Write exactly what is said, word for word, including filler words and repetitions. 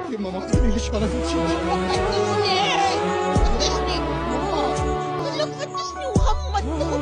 يا ماما اقتلني ليش ما نفسي؟ فتشني فتشني ماما، بقول لك فتشني وغمض